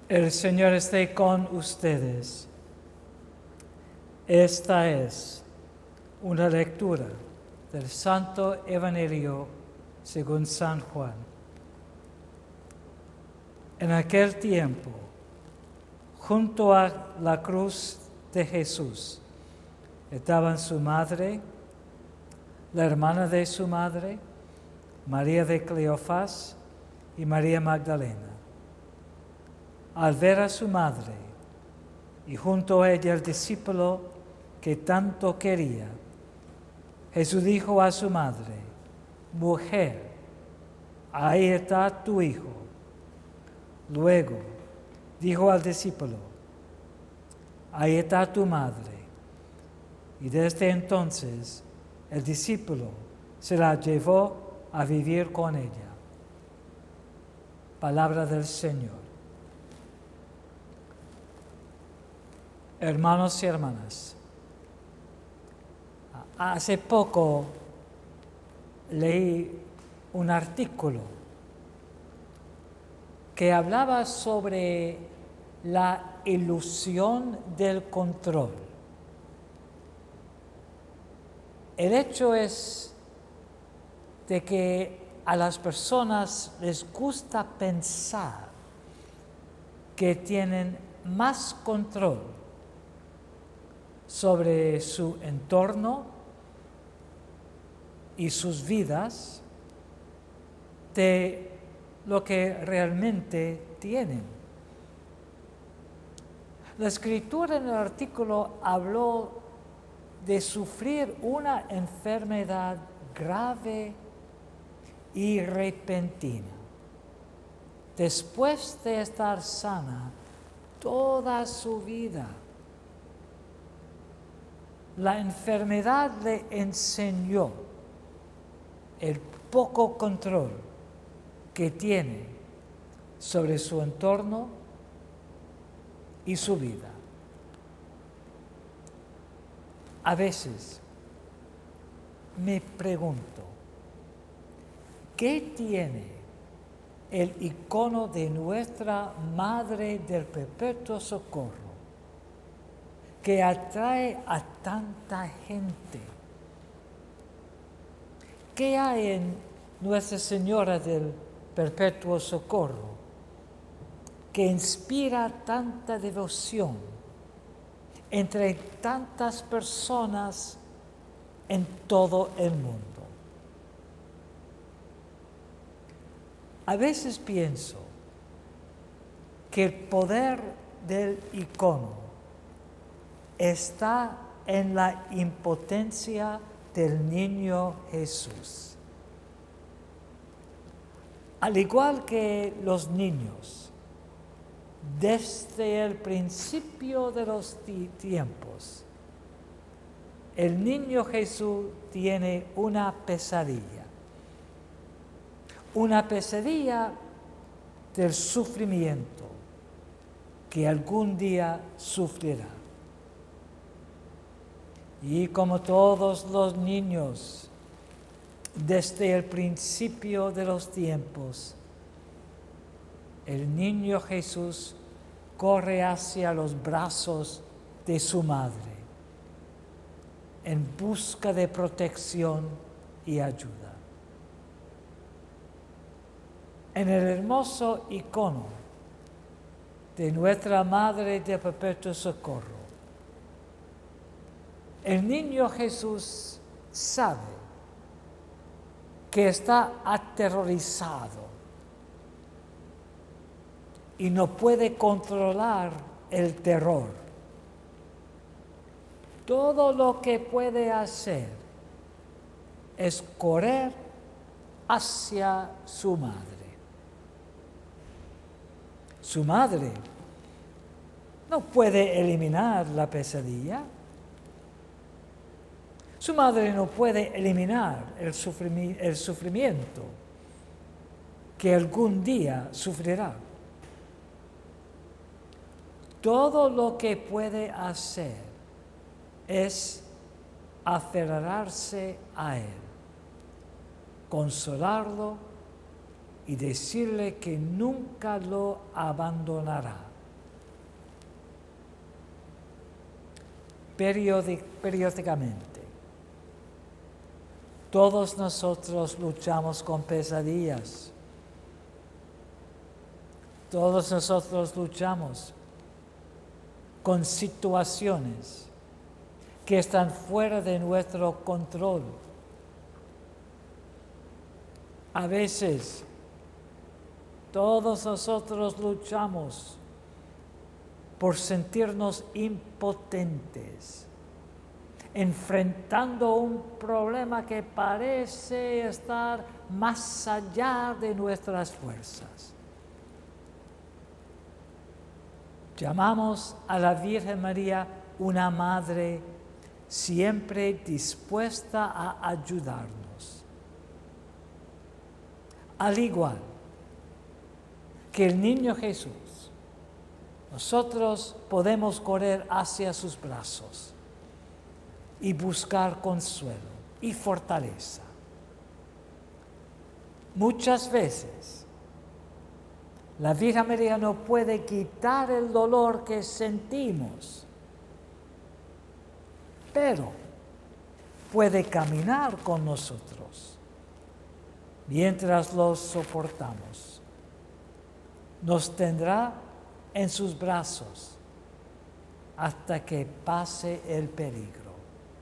El Señor esté con ustedes. Esta es una lectura del Santo Evangelio según San Juan. En aquel tiempo, junto a la cruz de Jesús, estaban su madre, la hermana de su madre, María de Cleofás y María Magdalena. Al ver a su madre y junto a ella el discípulo que tanto quería, Jesús dijo a su madre: «Mujer, ahí está tu hijo». Luego dijo al discípulo: «Ahí está tu madre». Y desde entonces el discípulo se la llevó a vivir con ella. Palabra del Señor. Hermanos y hermanas, hace poco leí un artículo que hablaba sobre la ilusión del control. El hecho es de que a las personas les gusta pensar que tienen más control sobre su entorno y sus vidas de lo que realmente tienen. La escritura en el artículo habló de sufrir una enfermedad grave y repentina, después de estar sana toda su vida. La enfermedad le enseñó el poco control que tiene sobre su entorno y su vida. A veces me pregunto, ¿qué tiene el icono de nuestra Madre del Perpetuo Socorro que atrae a tanta gente? ¿Qué hay en Nuestra Señora del Perpetuo Socorro que inspira tanta devoción entre tantas personas en todo el mundo? A veces pienso que el poder del icono está en la impotencia del niño Jesús. Al igual que los niños, desde el principio de los tiempos, el niño Jesús tiene una pesadilla del sufrimiento que algún día sufrirá. Y como todos los niños, desde el principio de los tiempos, el niño Jesús corre hacia los brazos de su madre en busca de protección y ayuda. En el hermoso icono de nuestra Madre de Perpetuo Socorro, el niño Jesús sabe que está aterrorizado y no puede controlar el terror. Todo lo que puede hacer es correr hacia su madre. Su madre no puede eliminar la pesadilla. Su madre no puede eliminar el sufrimiento que algún día sufrirá. Todo lo que puede hacer es aferrarse a Él, consolarlo y decirle que nunca lo abandonará periódicamente. Todos nosotros luchamos con pesadillas. Todos nosotros luchamos con situaciones que están fuera de nuestro control. A veces, todos nosotros luchamos por sentirnos impotentes, enfrentando un problema que parece estar más allá de nuestras fuerzas. Llamamos a la Virgen María una madre siempre dispuesta a ayudarnos. Al igual que el niño Jesús, nosotros podemos correr hacia sus brazos y buscar consuelo y fortaleza. Muchas veces la Virgen María no puede quitar el dolor que sentimos, pero puede caminar con nosotros mientras lo soportamos. Nos tendrá en sus brazos hasta que pase el peligro.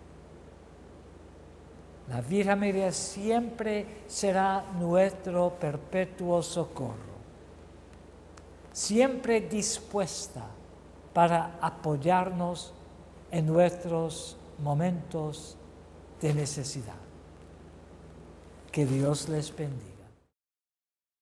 La Virgen María siempre será nuestro perpetuo socorro, siempre dispuesta para apoyarnos en nuestros momentos de necesidad. Que Dios les bendiga.